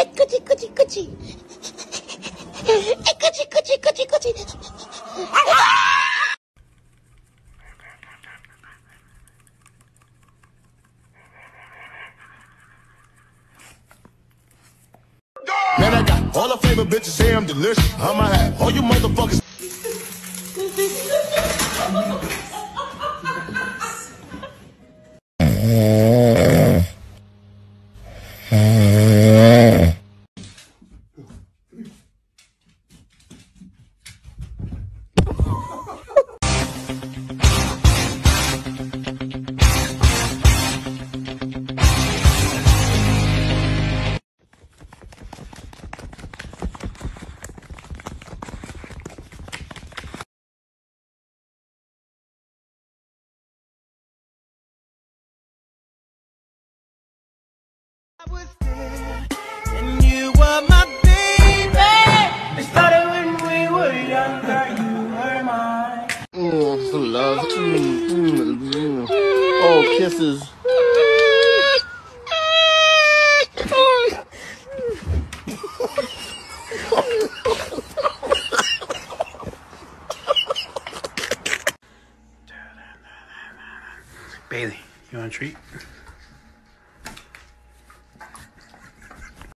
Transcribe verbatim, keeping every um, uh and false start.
Hey, coochie, coochie, coochie. Hey, coochie, coochie, coochie, coochie. Man, I got all the flavor bitches say I'm delicious. I'ma have all you motherfuckers. And you were my baby. It started when we were younger. You were mine. Mm, love. Mm, mm, mm. Oh, kisses. Bailey, you want a treat?